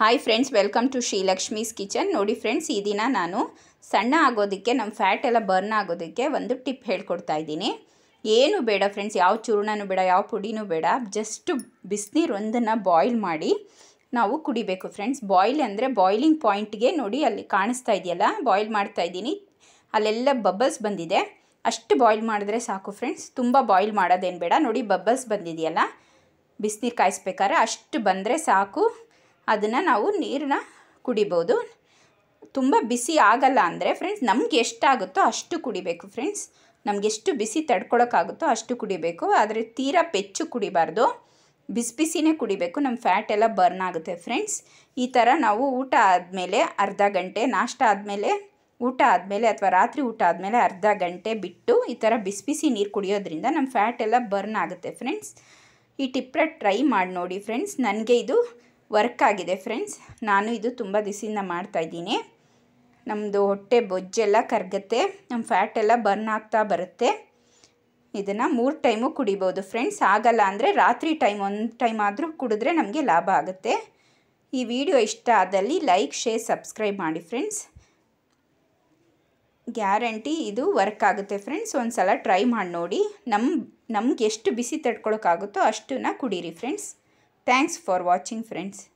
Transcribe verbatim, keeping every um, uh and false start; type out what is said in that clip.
Hi friends, welcome to Srilakshmi's kitchen. ನೋಡಿ friends, ಈ ದಿನ ನಾನು ಸಣ್ಣ ಆಗೋದಕ್ಕೆ, ನಮ್ಮ ಫ್ಯಾಟ್ ಎಲ್ಲ ಬರ್ನ್ ಆಗೋದಕ್ಕೆ ಒಂದು ಟಿಪ್ ಹೇಳ್ಕೊಡ್ತಾ ಇದ್ದೀನಿ. ಏನು ಬೇಡ ಫ್ರೆಂಡ್ಸ್, ಯಾವ ಚೂರ್ಣನೂ ಬೇಡ, ಯಾವ ಪುಡಿನೂ ಬೇಡ. ಜಸ್ಟು ಬಿಸಿನೀರು ಒಂದನ್ನು ಬಾಯ್ಲ್ ಮಾಡಿ ನಾವು ಕುಡಿಬೇಕು ಫ್ರೆಂಡ್ಸ್. ಬಾಯ್ಲ್ ಅಂದರೆ ಬಾಯ್ಲಿಂಗ್ ಪಾಯಿಂಟ್ಗೆ ನೋಡಿ, ಅಲ್ಲಿ ಕಾಣಿಸ್ತಾ ಇದೆಯಲ್ಲ, ಬಾಯ್ಲ್ ಮಾಡ್ತಾ ಇದ್ದೀನಿ, ಅಲ್ಲೆಲ್ಲ ಬಬಲ್ಸ್ ಬಂದಿದೆ. ಅಷ್ಟು ಬಾಯ್ಲ್ ಮಾಡಿದ್ರೆ ಸಾಕು ಫ್ರೆಂಡ್ಸ್, ತುಂಬ ಬಾಯ್ಲ್ ಮಾಡೋದೇನು ಬೇಡ. ನೋಡಿ ಬಬಲ್ಸ್ ಬಂದಿದೆಯಲ್ಲ, ಬಿಸಿನೀರು ಕಾಯಿಸ್ಬೇಕಾದ್ರೆ ಅಷ್ಟು ಬಂದರೆ ಸಾಕು. ಅದನ್ನು ನಾವು ನೀರನ್ನ ಕುಡಿಬೋದು. ತುಂಬ ಬಿಸಿ ಆಗಲ್ಲ ಅಂದರೆ ಫ್ರೆಂಡ್ಸ್, ನಮ್ಗೆ ಎಷ್ಟಾಗುತ್ತೋ ಅಷ್ಟು ಕುಡಿಬೇಕು ಫ್ರೆಂಡ್ಸ್. ನಮ್ಗೆ ಎಷ್ಟು ಬಿಸಿ ತಡ್ಕೊಳಕ್ಕಾಗುತ್ತೋ ಅಷ್ಟು ಕುಡಿಬೇಕು. ಆದರೆ ತೀರಾ ಪೆಚ್ಚು ಕುಡಿಬಾರ್ದು, ಬಿಸಿ ಬಿಸಿನೇ ಕುಡಿಬೇಕು. ನಮ್ಮ ಫ್ಯಾಟ್ ಎಲ್ಲ ಬರ್ನ್ ಆಗುತ್ತೆ ಫ್ರೆಂಡ್ಸ್. ಈ ಥರ ನಾವು ಊಟ ಆದಮೇಲೆ ಅರ್ಧ ಗಂಟೆ, ನಾಷ್ಟ ಆದಮೇಲೆ, ಊಟ ಆದಮೇಲೆ ಅಥವಾ ರಾತ್ರಿ ಊಟ ಆದಮೇಲೆ ಅರ್ಧ ಗಂಟೆ ಬಿಟ್ಟು ಈ ಥರ ಬಿಸಿ ಬಿಸಿ ನೀರು ಕುಡಿಯೋದ್ರಿಂದ ನಮ್ಮ ಫ್ಯಾಟ್ ಎಲ್ಲ ಬರ್ನ್ ಆಗುತ್ತೆ ಫ್ರೆಂಡ್ಸ್. ಈ ಟಿಪ್ನ ಟ್ರೈ ಮಾಡಿ ನೋಡಿ ಫ್ರೆಂಡ್ಸ್. ನನಗೆ ಇದು ವರ್ಕ್ ಆಗಿದೆ ಫ್ರೆಂಡ್ಸ್. ನಾನು ಇದು ತುಂಬ ದಿವಸದಿಂದ ಮಾಡ್ತಾಯಿದ್ದೀನಿ. ನಮ್ಮದು ಹೊಟ್ಟೆ ಬೊಜ್ಜೆಲ್ಲ ಕರಗುತ್ತೆ, ನಮ್ಮ ಫ್ಯಾಟ್ ಎಲ್ಲ ಬರ್ನ್ ಆಗ್ತಾ ಬರುತ್ತೆ. ಇದನ್ನು ಮೂರು ಟೈಮು ಕುಡಿಬೋದು ಫ್ರೆಂಡ್ಸ್. ಆಗಲ್ಲ ಅಂದರೆ ರಾತ್ರಿ ಟೈಮ್ ಒಂದು ಟೈಮ್ ಆದರೂ ಕುಡಿದ್ರೆ ನಮಗೆ ಲಾಭ ಆಗುತ್ತೆ. ಈ ವಿಡಿಯೋ ಇಷ್ಟ ಆದಲ್ಲಿ ಲೈಕ್, ಶೇರ್, ಸಬ್ಸ್ಕ್ರೈಬ್ ಮಾಡಿ ಫ್ರೆಂಡ್ಸ್. ಗ್ಯಾರಂಟಿ ಇದು ವರ್ಕ್ ಆಗುತ್ತೆ ಫ್ರೆಂಡ್ಸ್. ಒಂದು ಸಲ ಟ್ರೈ ಮಾಡಿ ನೋಡಿ. ನಮ್ಮ ನಮ್ಗೆ ಎಷ್ಟು ಬಿಸಿ ತಡ್ಕೊಳಕ್ಕಾಗುತ್ತೋ ಅಷ್ಟನ್ನ ಕುಡೀರಿ friends. Thanks for watching friends.